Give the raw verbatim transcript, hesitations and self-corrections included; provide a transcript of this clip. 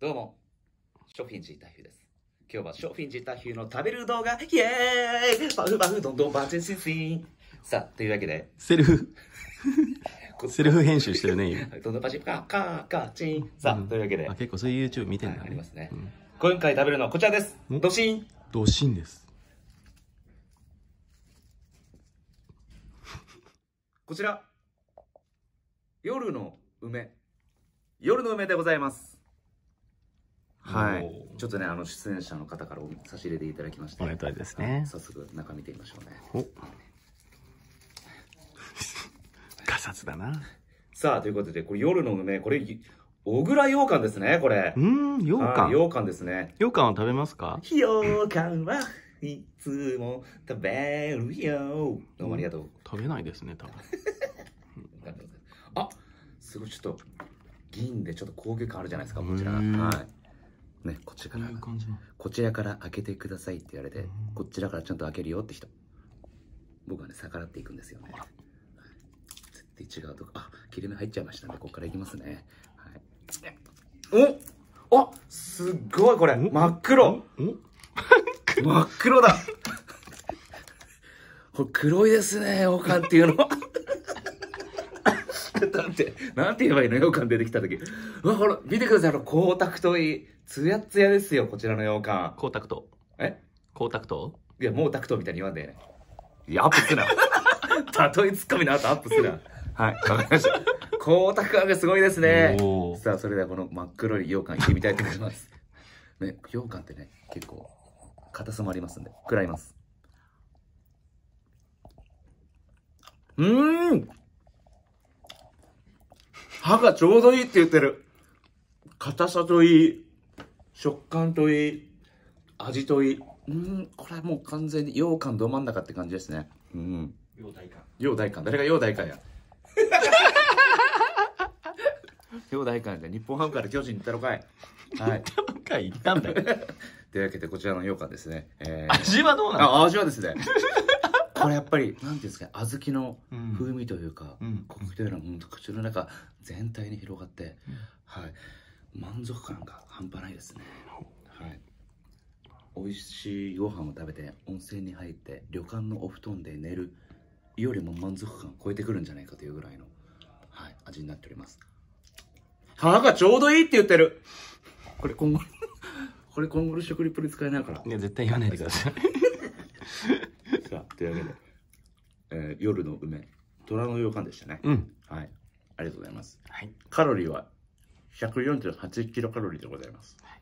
どうも、ショフィンジータヒューです。今日はショフィンジータヒューの食べる動画、イエーイバフバフどんどんバーチェンシンシン。さあ、というわけで、 セルフ、セルフ編集してるね、今。 どんどんバチン、カー、カー、カー、チン。さあ、 うんというわけで、 あ、結構そういう YouTube 見てんだね。 はいありますね、 うん、 今回食べるのはこちらです。 おドシン。 ドシンです。 こちら、夜の梅。夜の梅でございます。はい。ちょっとね、あの、出演者の方から差し入れていただきまして。 おめでたいですね。 早速、中見てみましょうね。 おガサツだな。 さあ、ということで、これ夜の梅、これ、小倉羊羹ですね、これ。 うーん、羊羹。 羊羹ですね。 羊羹は食べますか？ 羊羹はいつも食べるよ。どうもありがとう。 食べないですね、多分。 あ、すごいちょっと銀でちょっと高級感あるじゃないですか、こちら。 へーはい。ね、こっちからこういう感じの。 こちらから開けてくださいって言われて、こちらからちゃんと開けるよって人。僕はね、逆らっていくんですよね。絶対違うとこ。あ、切れ目入っちゃいましたね。ここからいきますね。はい。お、あ、すっごいこれ。真っ黒。真っ黒だ。これ黒いですね、羊羹っていうの。なんて、なんて言えばいいの、羊羹出てきたとき。うわ、ほら、見てください、あの、光沢といい。ツヤツヤですよ、こちらの羊羹。 光沢と。 え光沢といや、もうタクトみたいに言わんでね。いや、アップすな。たとえツッコミの後アップすな。はい、わかりました。光沢感がすごいですね。さあ、それではこの真っ黒い羊羹いってみたいと思います。ね、羊羹ってね、結構、硬さもありますんで、食らいます。うーん歯がちょうどいいって言ってる。硬さといい、食感といい、味といい。うん、これはもう完全に羊羹ど真ん中って感じですね。うん。羊大羹。羊大羹。誰が羊大羹や。羊大羹で日本ハムから巨人に行ったのかい。はい。 行ったのかい、行ったんだよ。 というわけでこちらの羊羹ですね。えー、味はどうなの？ あ、味はですね。これやっぱり、なんていうんですか、小豆の風味というか、 うん、 コクというのは、ほんと口の中全体に広がって、うん、はい。満足感が半端ないですね。はい。美味しいご飯を食べて、温泉に入って、旅館のお布団で寝るよりも満足感を超えてくるんじゃないかというぐらいの、はい、味になっております。歯がちょうどいいって言ってる。これ今後、これ今後の食リポに使えないから。 いや、絶対言わないでください。 さあ、というわけで、えー、夜の梅、虎の羊羹でしたね。 うん。 はい。ありがとうございます。 はい。 カロリーはひゃくよんじゅうはちキロカロリーでございます。はい。